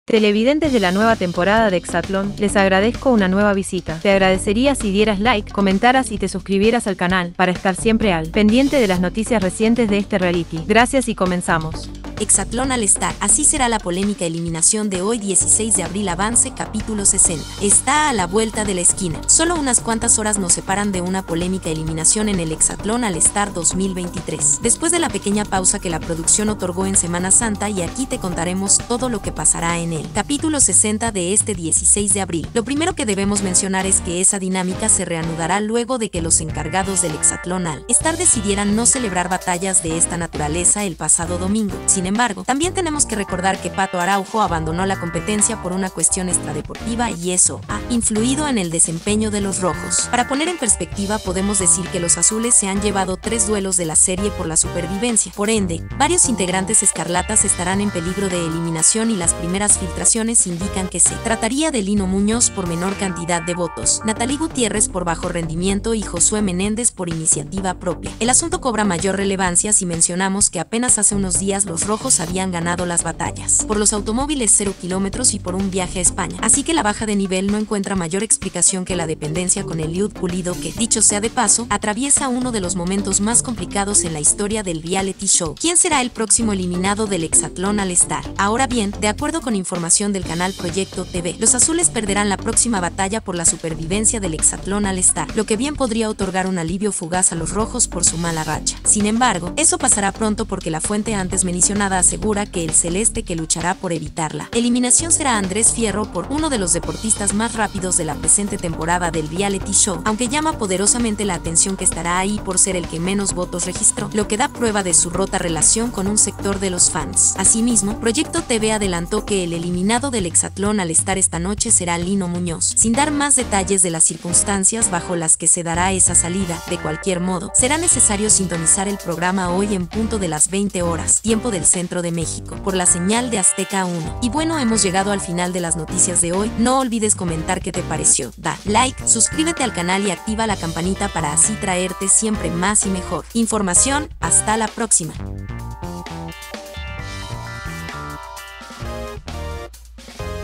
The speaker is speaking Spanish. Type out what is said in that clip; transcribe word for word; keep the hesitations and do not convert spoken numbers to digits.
Televidentes de la nueva temporada de Exatlón, les agradezco una nueva visita. Te agradecería si dieras like, comentaras y te suscribieras al canal para estar siempre al pendiente de las noticias recientes de este reality. Gracias y comenzamos. Exatlón All Star, así será la polémica eliminación de hoy dieciséis de abril. Avance capítulo sesenta. Está a la vuelta de la esquina. Solo unas cuantas horas nos separan de una polémica eliminación en el Exatlón All Star dos mil veintitrés. Después de la pequeña pausa que la producción otorgó en Semana Santa, y aquí te contaremos todo lo que pasará en el capítulo sesenta de este dieciséis de abril. Lo primero que debemos mencionar es que esa dinámica se reanudará luego de que los encargados del Exatlón All Star decidieran no celebrar batallas de esta naturaleza el pasado domingo. Sin embargo, también tenemos que recordar que Pato Araujo abandonó la competencia por una cuestión extradeportiva y eso ha influido en el desempeño de los rojos. Para poner en perspectiva, podemos decir que los azules se han llevado tres duelos de la serie por la supervivencia. Por ende, varios integrantes escarlatas estarán en peligro de eliminación y las primeras filtraciones indican que se trataría de Lino Muñoz por menor cantidad de votos, Natalie Gutiérrez por bajo rendimiento y Josué Menéndez por iniciativa propia. El asunto cobra mayor relevancia si mencionamos que apenas hace unos días los rojos habían ganado las batallas por los automóviles cero kilómetros y por un viaje a España, así que la baja de nivel no encuentra mayor explicación que la dependencia con Eliud Pulido, que, dicho sea de paso, atraviesa uno de los momentos más complicados en la historia del reality show. ¿Quién será el próximo eliminado del Exatlón All Star? Ahora bien, de acuerdo con información del canal Proyecto T V, los azules perderán la próxima batalla por la supervivencia del Exatlón All Star, lo que bien podría otorgar un alivio fugaz a los rojos por su mala racha. Sin embargo, eso pasará pronto porque la fuente antes mencionada asegura que el celeste que luchará por evitarla eliminación será Andrés Fierro, por uno de los deportistas más rápidos de la presente temporada del reality show, aunque llama poderosamente la atención que estará ahí por ser el que menos votos registró, lo que da prueba de su rota relación con un sector de los fans. Asimismo, Proyecto T V adelantó que el eliminado del Exatlón All Star esta noche será Lino Muñoz, sin dar más detalles de las circunstancias bajo las que se dará esa salida. De cualquier modo, será necesario sintonizar el programa hoy en punto de las veinte horas, tiempo del centro de México, por la señal de Azteca uno. Y bueno, hemos llegado al final de las noticias de hoy. No olvides comentar qué te pareció, da like, suscríbete al canal y activa la campanita para así traerte siempre más y mejor información. Hasta la próxima.